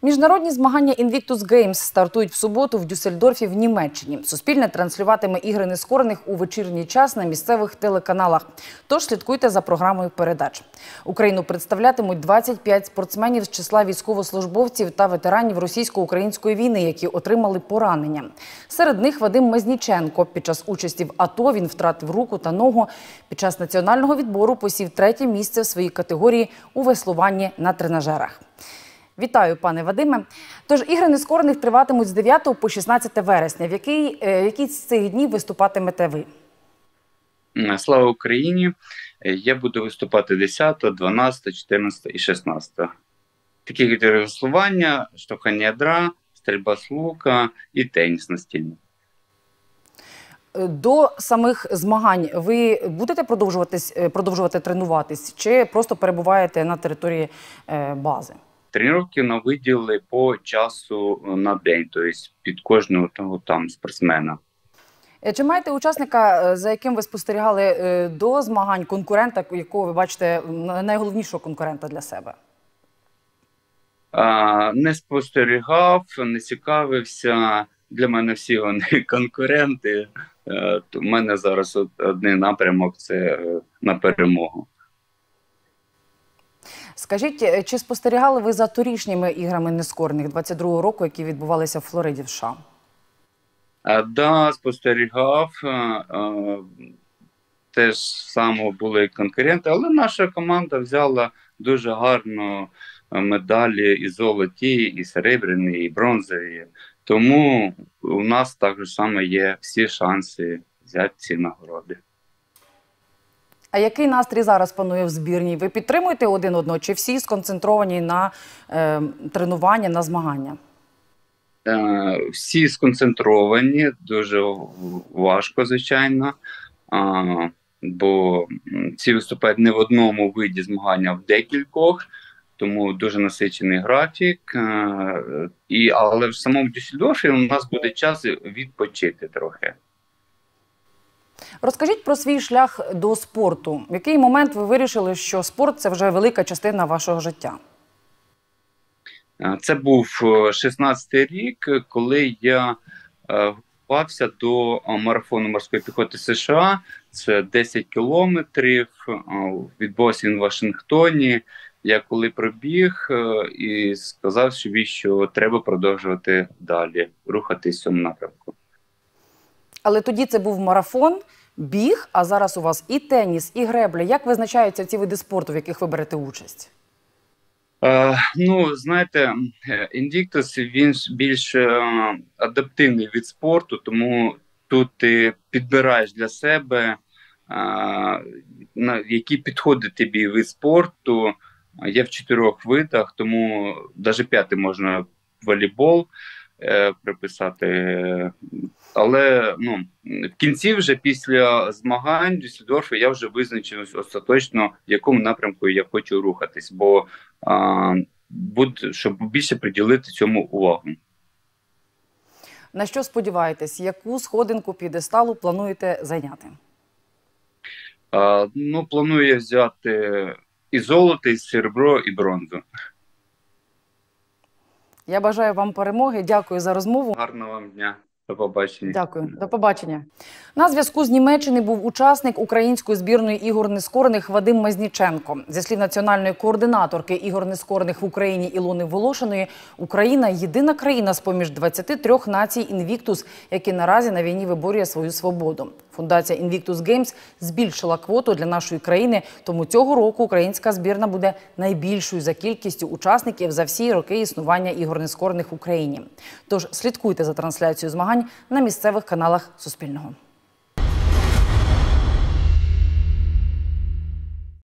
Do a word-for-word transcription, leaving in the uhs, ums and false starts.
Міжнародні змагання Invictus Games стартують в суботу в Дюссельдорфі в Німеччині. Суспільне транслюватиме ігри нескорених у вечірній час на місцевих телеканалах. Тож слідкуйте за програмою передач. Україну представлятимуть двадцять п'ять спортсменів з числа військовослужбовців та ветеранів російсько-української війни, які отримали поранення. Серед них Вадим Мезніченко. Під час участі в АТО він втратив руку та ногу. Під час національного відбору посів третє місце в своїй категорії у веслуванні на тренажерах. Вітаю, пане Вадиме. Тож, ігри нескорених триватимуть з дев'ятого по шістнадцяте вересня. В який, в які з цих днів виступатимете ви? Слава Україні! Я буду виступати десятого, дванадцятого, чотирнадцятого і шістнадцятого. Такі види веслування, штовхання ядра, стрільба з лука і теніс настільний. До самих змагань ви будете продовжувати тренуватись чи просто перебуваєте на території бази? Тренування нам виділили по часу на день, тобто під кожного того, там спортсмена. Чи маєте учасника, за яким ви спостерігали до змагань, конкурента, якого ви бачите, найголовнішого конкурента для себе? А, не спостерігав, не цікавився. Для мене всі вони конкуренти. У мене зараз один напрямок – це на перемогу. Скажіть, чи спостерігали ви за торішніми іграми нескорених двадцять другого року, які відбувалися в Флориді в США? Так, да, спостерігав. Теж само були конкуренти, але наша команда взяла дуже гарно медалі і золоті, і серебряні, і бронзові. Тому у нас так само є всі шанси взяти ці нагороди. А який настрій зараз панує в збірній? Ви підтримуєте один одного, чи всі сконцентровані на е, тренування, на змагання? Е, всі сконцентровані, дуже важко, звичайно, а, бо всі виступають не в одному виді змагання, а в декількох, тому дуже насичений графік. Е, і, але в самому Дюссельдорфі у нас буде час відпочити трохи. Розкажіть про свій шлях до спорту. В який момент ви вирішили, що спорт – це вже велика частина вашого життя? Це був шістнадцятий рік, коли я готувався до марафону морської піхоти США. Це десять кілометрів, відбувався він в Вашингтоні. Я коли пробіг і сказав собі, що треба продовжувати далі, рухатись в цьому напрямку. Але тоді це був марафон, біг, а зараз у вас і теніс, і гребля. Як визначаються ці види спорту, в яких ви берете участь? Е, ну, знаєте, Invictus, він більш е, адаптивний від спорту, тому тут ти підбираєш для себе, е, на які підходить тобі вид спорту. Є в чотирьох видах, тому навіть п'ятий можна волейбол е, приписати. Але ну, в кінці вже після змагань Дюссельдорфу я вже визначив остаточно, в якому напрямку я хочу рухатись, бо а, буд, щоб більше приділити цьому увагу. На що сподіваєтесь? Яку сходинку п'єдесталу плануєте зайняти? А, ну, планую я взяти і золото, і серебро, і бронзу. Я бажаю вам перемоги. Дякую за розмову. Гарного вам дня. До побачення. Дякую. До побачення. На зв'язку з Німеччини був учасник української збірної ігор нескорених Вадим Мезніченко. Зі слів національної координаторки ігор нескорених в Україні Ілони Волошиної, Україна – єдина країна з-поміж двадцяти трьох націй Invictus, які наразі на війні виборює свою свободу. Фундація Invictus Games збільшила квоту для нашої країни, тому цього року українська збірна буде найбільшою за кількістю учасників за всі роки існування ігор нескорених в Україні. Тож слідкуйте за трансляцією змагань на місцевих каналах Суспільного.